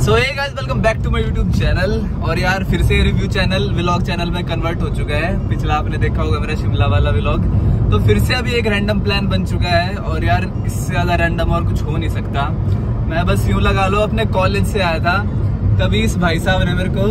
So hey guys, welcome back to my YouTube channel. और यार फिर से रिव्यू चैनल व्लॉग चैनल में कन्वर्ट हो चुका है। पिछला आपने देखा होगा मेरा शिमला वाला व्लॉग, तो फिर से अभी एक रैंडम प्लान बन चुका है। और यार इससे ज्यादा रैंडम और कुछ हो नहीं सकता। मैं बस यूं लगा लो, अपने कॉलेज से आया था तभी इस भाई साहब ने मेरे को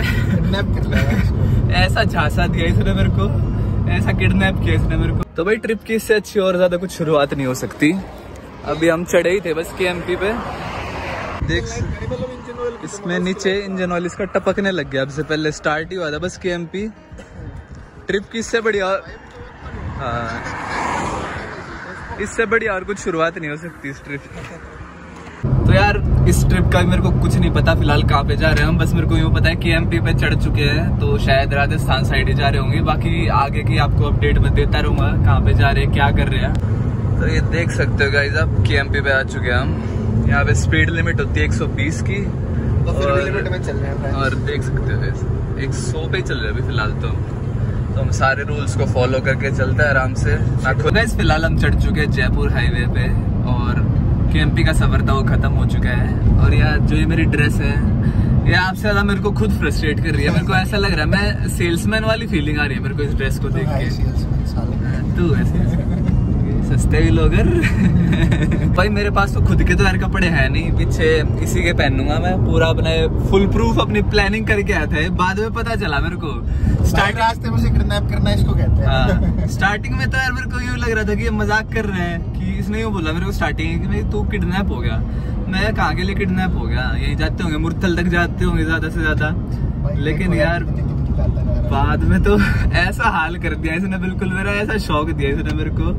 ऐसा झांसा दिया, इसने मेरे को ऐसा किडनैप किया इसने मेरे को। तो भाई ट्रिप की इससे अच्छी और ज्यादा कुछ शुरुआत नहीं हो सकती। अभी हम चढ़े ही थे बस KMP पे। देख इसमें नीचे इंजन ऑयल इसका टपकने लग गया। अब से पहले स्टार्ट ही हुआ था बस KMP। ट्रिप की इससे बढ़िया, हाँ इससे बढ़िया और कुछ शुरुआत नहीं हो सकती इस ट्रिप। तो यार इस ट्रिप का भी मेरे को कुछ नहीं पता फिलहाल कहाँ पे जा रहे हैं हम। बस मेरे को यूँ पता है KMP पे चढ़ चुके हैं, तो शायद राजस्थान साइड ही जा रहे होंगे। बाकी आगे की आपको अपडेट मैं देता रहूंगा कहाँ पे जा रहे हैं, क्या कर रहे हैं। तो ये देख सकते हो गाइस, आप KMP पे आ चुके हैं हम। यहाँ पे स्पीड लिमिट होती है 120 की, और लिमिट में चल रहे हैं। और देख सकते हो 100 पे चल रहे हैं अभी फिलहाल। तो हम सारे रूल्स को फॉलो करके चलते हैं आराम से। गाइस फिलहाल हम चढ़ चुके हैं जयपुर हाईवे पे, और KMP का सफर था वो खत्म हो चुका है। और यार जो ये मेरी ड्रेस है, ये आपसे ज्यादा मेरे को खुद फ्रस्ट्रेट कर रही है। मेरे को ऐसा लग रहा है मैं सेल्समैन वाली फीलिंग आ रही है मेरे को इस ड्रेस को देख के। तू ऐसे सस्ते ही लोग भाई मेरे पास तो खुद के तो यार कपड़े हैं नहीं, पीछे इसी के पहनूंगा मैं। पूरा अपने फुल प्रूफ अपनी प्लानिंग करके आया था। बाद में पता चला मेरे को स्टार्टिंग रास्ते में से किडनैप करना इसको कहते हैं। स्टार्टिंग में तो यार मेरे को यूँ लग रहा था कि ये मजाक कर रहे हैं, कि इसने यूँ बोला मेरे को स्टार्टिंग कि तू किडनैप हो गया। मैं कहाँ के लिए किडनैप हो गया, यही जाते होंगे मुरथल तक जाते होंगे ज्यादा से ज्यादा। लेकिन यार बाद में तो ऐसा हाल कर दिया इसने, बिल्कुल मेरा ऐसा शौक दिया इसने मेरे को।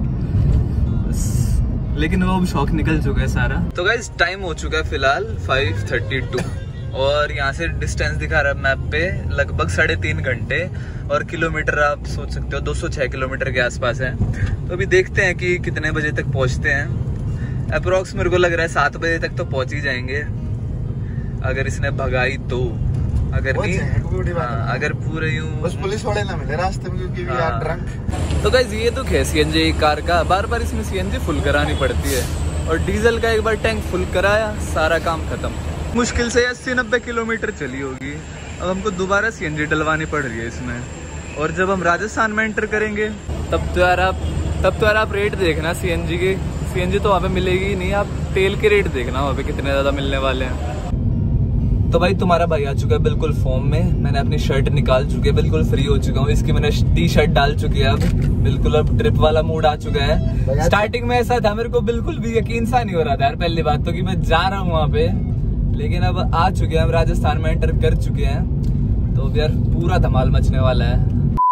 लेकिन वो शौक निकल चुका है सारा। तो गाइस टाइम हो चुका है फिलहाल 5:32, और यहाँ से डिस्टेंस दिखा रहा है मैप पे लगभग 3.5 घंटे। और किलोमीटर आप सोच सकते हो 206 किलोमीटर के आसपास है। तो अभी देखते हैं कि कितने बजे तक पहुँचते हैं। अप्रोक्स मेरे को लग रहा है 7 बजे तक तो पहुँच ही जाएंगे, अगर इसने भगाई तो। अगर नहीं, अगर पूरे यूं बस पुलिस वाले ना मिले रास्ते में, क्योंकि यार ड्रंक। तो गाइस ये दुख है CNG कार का, बार बार इसमें CNG फुल करानी पड़ती है। और डीजल का एक बार टैंक फुल कराया, सारा काम खत्म। मुश्किल से 80-90 किलोमीटर चली होगी। अब हमको दोबारा CNG डलवानी पड़ रही है इसमें। और जब हम राजस्थान में एंटर करेंगे तब तो यार आप रेट देखना CNG के। CNG तो वहाँ पे मिलेगी ही नहीं, आप तेल के रेट देखना वहाँ पे कितने ज्यादा मिलने वाले हैं। तो भाई तुम्हारा भाई आ चुका है बिल्कुल फॉर्म में। मैंने अपनी शर्ट निकाल चुकी है, बिल्कुल फ्री हो चुका हूँ। इसकी मैंने T-शर्ट डाल चुकी है। अब बिल्कुल अब ट्रिप वाला मूड आ चुका है। स्टार्टिंग में ऐसा था, मेरे को बिल्कुल भी यकीन सा नहीं हो रहा था यार पहली बात तो कि मैं जा रहा हूँ वहाँ पे। लेकिन अब आ चुके हैं हम, राजस्थान में एंटर कर चुके हैं। तो यार पूरा धमाल मचने वाला है।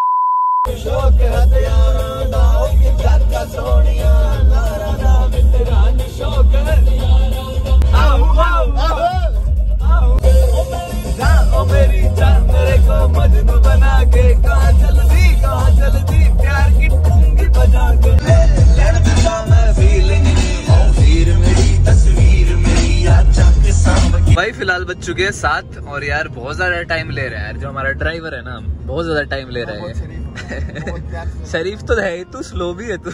मेरी जान मेरे को मजनू बना के, कहाँ जल्दी प्यार की टूंगी बजा के। भाई फिलहाल बज चुके हैं 7, और यार बहुत ज्यादा टाइम ले रहा है यार जो हमारा ड्राइवर है ना, बहुत ज्यादा टाइम ले रहा है। शरीफ तो है, तू स्लो भी है तू।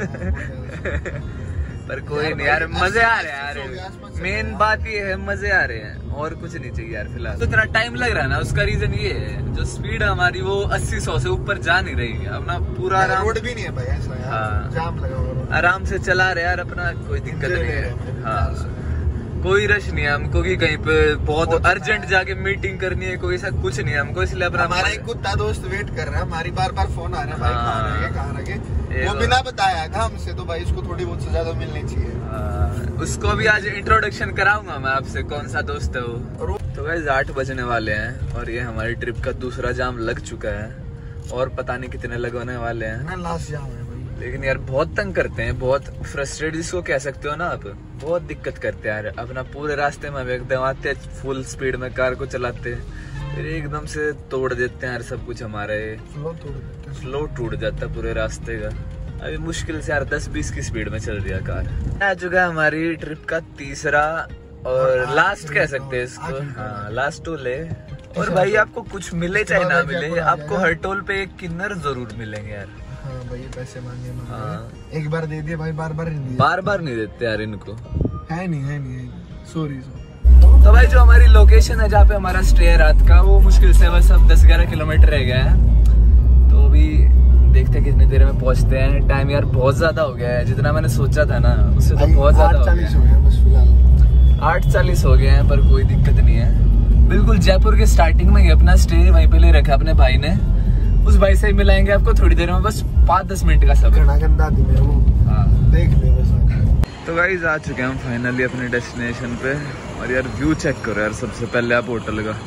पर कोई नहीं यार, मजे आ रहे हैं यार। मेन बात ये है मजे आ रहे हैं, और कुछ नहीं चाहिए यार फिलहाल। तो इतना टाइम लग रहा है ना, उसका रीजन ये है जो स्पीड हमारी वो 80-100 से ऊपर जा नहीं रही है। अपना पूरा आराम, रोड भी नहीं है भाई ऐसा यार। हाँ जाम लगा हुआ, आराम से चला रहे यार अपना, कोई दिक्कत नहीं है। हाँ कोई रश नहीं है हमको कि कहीं पे बहुत अर्जेंट जाके मीटिंग करनी है, कोई ऐसा कुछ नहीं है हमको। इसलिए अपना हमारा एक कुत्ता दोस्त वेट कर रहा है, हमारी बार फोन आ रहा है भाई कहाँ रहे। वो बिना बताया था हमसे, तो भाई इसको थोड़ी बहुत सजा तो मिलनी चाहिए। उसको भी आज इंट्रोडक्शन कराऊंगा मैं आपसे, कौन सा दोस्त है वो। तो गाइस 8 बजने वाले हैं, और ये हमारी ट्रिप का दूसरा जाम लग चुका है, और पता नहीं कितने लगवाने वाले हैं। लास्ट जाम है भाई। लेकिन यार बहुत तंग करते हैं, बहुत फ्रस्ट्रेट जिसको कह सकते हो ना आप, बहुत दिक्कत करते हैं यार। अपना पूरे रास्ते में एकदम आते फुल स्पीड में कार को चलाते, फिर एकदम से तोड़ देते हैं यार सब कुछ हमारे। फ्लो टूट जाता है पूरे रास्ते का। अभी मुश्किल से यार 10-20 की स्पीड में चल रही है कार। आ चुका है हमारी ट्रिप का तीसरा और लास्ट कह सकते हैं इसको। हाँ लास्ट टोल है। और भाई आपको कुछ मिले चाहे ना मिले, आपको हर टोल पे एक किन्नर जरूर मिलेंगे यार। हाँ भाई पैसे मांगे। हाँ एक बार दे दिए भाई, बार बार नहीं देते यार इनको। है नहीं सॉरी। तो भाई जो हमारी लोकेशन है जहाँ पे हमारा स्टे है रात का, वो मुश्किल से बस अब 10-11 किलोमीटर रह गया है। तो अभी देखते हैं कितनी देर में पहुंचते हैं। टाइम यार बहुत ज्यादा हो गया है, जितना मैंने सोचा था ना उससे तो बहुत ज्यादा हो गया है। 8:40 हो गए हैं, पर कोई दिक्कत नहीं है। बिल्कुल जयपुर के स्टार्टिंग में ही अपना स्टे वहीं पे ले रखा अपने भाई ने। उस भाई से ही मिलाएंगे आपको थोड़ी देर में, बस 5-10 मिनट का सफर। देख ले बस। तो गाइस आ चुके हैं हम फाइनली अपने डेस्टिनेशन पे। और यार व्यू चेक करो यार, सबसे पहले आप होटल का।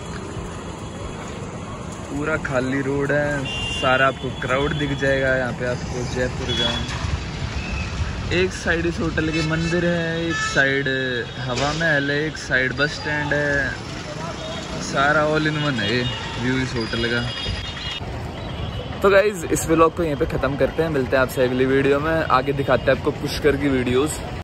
पूरा खाली रोड है, सारा आपको क्राउड दिख जाएगा यहाँ पे आपको जयपुर का। एक साइड इस होटल के मंदिर है, एक साइड हवा महल है, एक साइड बस स्टैंड है। सारा ऑल इन वन है व्यू इस होटल का। तो गाइज इस व्लॉग को यहीं पे ख़त्म करते हैं। मिलते हैं आपसे अगली वीडियो में। आगे दिखाते हैं आपको पुष्कर की वीडियोस।